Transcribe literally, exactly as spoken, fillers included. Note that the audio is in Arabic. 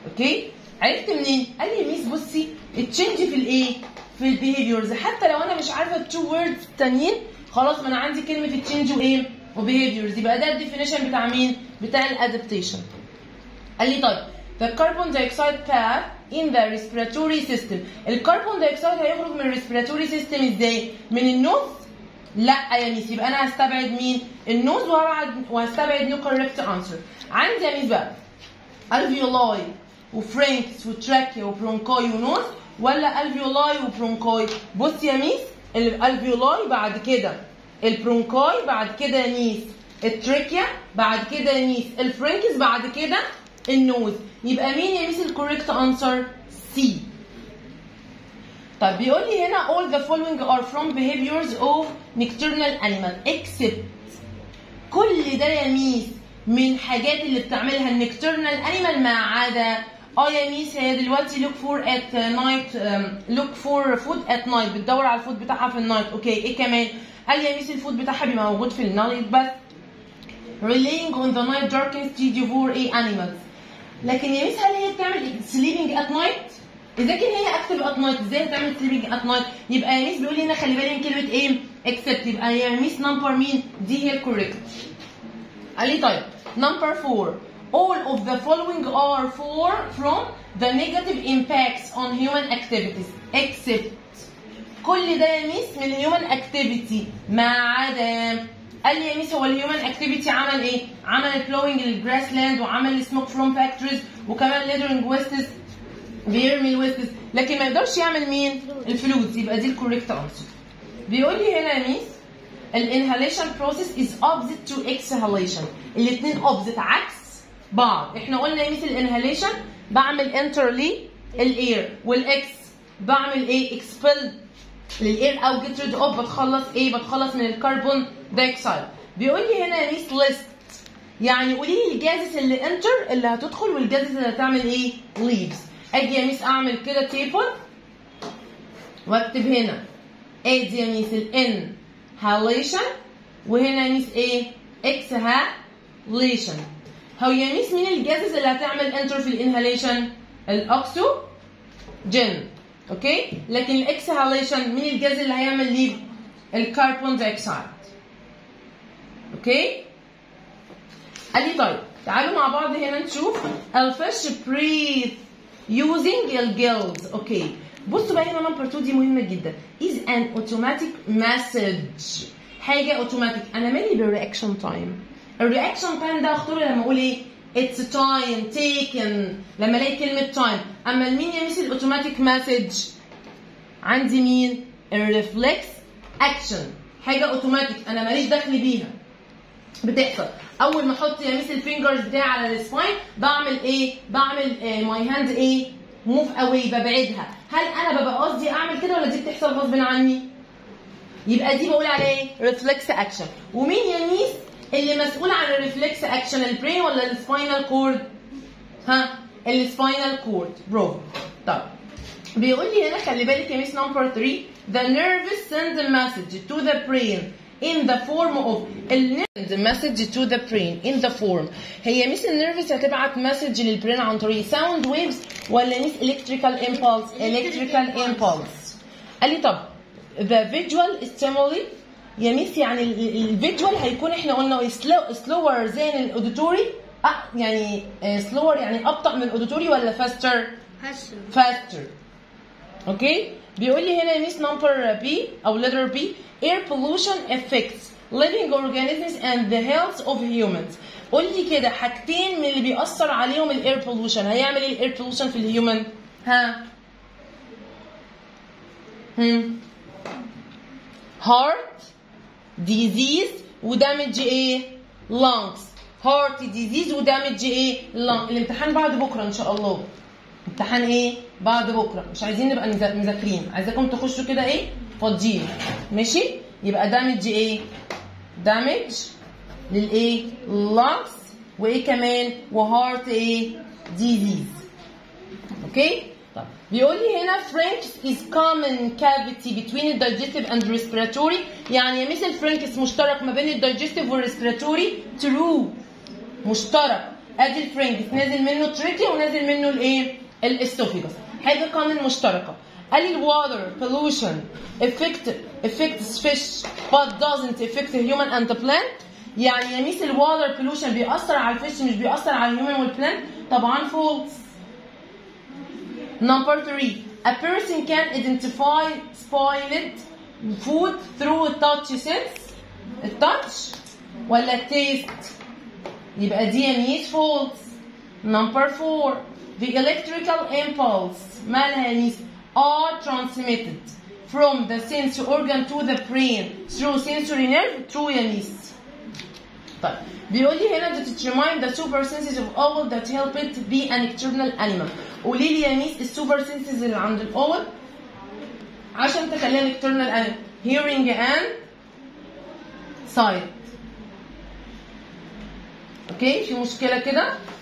اوكي عرفت منين؟ قال لي ميس بصي التشنج في الايه؟ في البيهيفيرز، حتى لو انا مش عارفه التو ووردز التانيين خلاص ما انا عندي كلمه التشنج وايه؟ وبيهيفيرز، يبقى ده الديفينيشن بتاع مين؟ بتاع الادابتيشن. قال لي طيب the carbon dioxide path in the respiratory system. الكربون دايوكسيد هيخرج من الريسبيراتوري سيستم ازاي؟ من النوز؟ لا يا ميس، يبقى انا هستبعد مين؟ النوز وهبعد وهستبعد نو كوريكت انسر. عندي يا ميس بقى الفيولاي وفرنكس وتراكيا وبرونكاي ونوز، ولا الفيولاي وبرونكاي؟ بص يا ميس الالفيولاي بعد كده البرونكاي بعد كده يا ميس التراكيا بعد كده يا ميس الفرنكس بعد كده النوز، يبقى مين يا ميس الكوريكت انسر؟ سي. طب بيقول لي هنا all the following are from behaviors of nocturnal animal except. كل ده يا ميس من حاجات اللي بتعملها النكترنال انيمال ما عدا اه يا ميس هي دلوقتي look for at night um, look for food at night، بتدور على الفود بتاعها في النايت. اوكي ايه كمان؟ قال يا ميس الفود بتاعها بيبقى موجود في النايت بس. relying on the night darkness to devour a animals. لكن يا ميس هل هي بتعمل sleeping at night؟ اذا كان هي active at night ازاي بتعمل sleeping at night؟ يبقى يا ميس بيقول لي هنا خلي بالي من كلمه ايه؟ except، يبقى يا ميس نمبر مين؟ دي هي الكوريكت. قال لي طيب number four all of the following are for from the negative impacts on human activities except. كل ده يا ميس من الهيومن اكتيفيتي ما عدا. قال لي يا ميس هو الهيومن اكتيفيتي عمل ايه؟ عمل بلوينج للجراس لاند وعمل سموك فروم فاكتوريز وكمان ليدرنج ويستس بيرمي الويستس، لكن ما يقدرش يعمل مين؟ الفلويدز، يبقى دي الكوريكت انسر. بيقول لي هنا يا ميس الانهاليشن بروسيس از اوبزيت تو اكسهاليشن، الاثنين اوبزيت عكس بعض. احنا قلنا يا ميس الانهاليشن بعمل انتر للاير، والاكس بعمل ايه؟ اكسبل للاير او جيت ريد اوف، بتخلص ايه؟ بتخلص من الكربون دايوكسيد. بيقول لي هنا يا ميس ليست، يعني قولي لي الجازز اللي انتر اللي هتدخل والجازز اللي هتعمل ايه؟ ليفز. اجي يا ميس اعمل كده تيبل واكتب هنا ادي يا ميس الان هاليشن وهنا يا ميس ايه؟ اكسهاليشن. هو يا ميس مين الجازز اللي هتعمل انتر في الانهاليشن؟ الاكسجين. اوكي؟ لكن الاكسهاليشن مين الجاز اللي هيعمل ليف؟ الكربون دايوكسيد. اوكي؟ قال لي طيب تعالوا مع بعض هنا نشوف الفيش بريث using الجلز. اوكي بصوا بقى هنا نمبر اتنين دي مهمه جدا. is an automatic message، حاجه اوتوماتيك. انا مالي بالرياكشن تايم؟ الرياكشن تايم ده اختاره لما اقول ايه؟ it's time taken، لما الاقي كلمه time. اما مين يا ميس الاوتوماتيك مسج؟ عندي مين؟ الريفلكس اكشن، حاجه اوتوماتيك انا ماليش دخل بيها بتحصل. اول ما احط يا ميس الفينجرز بتاعي على السباين بعمل ايه؟ بعمل ماي هاند ايه؟ موف اواي، ببعدها. هل انا ببقى قصدي اعمل كده ولا دي بتحصل غصب عني؟ يبقى دي بقول عليها ايه؟ ريفلكس اكشن. ومين يا ميس اللي مسؤول عن الريفلكس اكشن؟ البرين ولا السباينال كورد؟ ها؟ السباينال كورد. برافو. طب بيقول لي هنا خلي بالك يا ميس نمبر تلاتة the nervous send a message to the brain in the form of the message to the brain in the form. هي ميس النيرفس هتبعت مسج للبرين عن طريق ساوند ويفز ولا ميس الكتريكال امبulse؟ الكتريكال امبulse. قال لي طب the visual stimuli يا ميس يعني الفيجوال هيكون احنا قلنا سلور زي الاوديتوري؟ اه يعني سلور يعني ابطا من الاوديتوري ولا فاستر؟ فاستر. فاستر. اوكي بيقول لي هنا ميس نمبر بي او لتر بي air pollution affects living organisms and the health of humans. قول لي كده حاجتين من اللي بيأثر عليهم الاير بولوشن. هيعمل ايه الاير بولوشن في الهيومن؟ ها؟ هم heart disease ودامج ايه؟ lungs. heart disease ودامج ايه؟ lung. الامتحان بعد بكره ان شاء الله. امتحان ايه؟ بعد بكره. مش عايزين نبقى مذاكرين، عايزاكم تخشوا كده ايه؟ فاضيين. ماشي؟ يبقى دامج ايه؟ دامج للايه؟ lungs وايه كمان؟ وهارت ايه؟ disease. اوكي؟ طب بيقول لي هنا Franks is common cavity between the digestive and respiratory. يعني يا ميس الفرنكس مشترك ما بين الدايجستيف والريسبيراتوري. true مشترك. ادي الفرنجس نازل منه تريكيا ونازل منه الايه؟ الاسوفيجاس. حاجه كمان مشتركه. قال لي الواتر pollution affect affects fish but doesn't affect human and the plant. يعني يا ميس الواتر pollution بيأثر على الفيش مش بيأثر على الهيومن والبلانت؟ طبعا false. Number three, a person can identify spoiled food through touch sense. التاتش ولا التيست؟ يبقى دي يا ميس false. Number four, the electrical impulse مالها يا ميس are transmitted from the sense organ to the brain through sensory nerve. True يا ميس. طيب بيقول لي هنا determine the super senses of owl that help it be an external animal. قولي لي يا ميس السوبر سنسز اللي عند الاول عشان تخليها external animal. hearing and sight. اوكي في مشكلة كده؟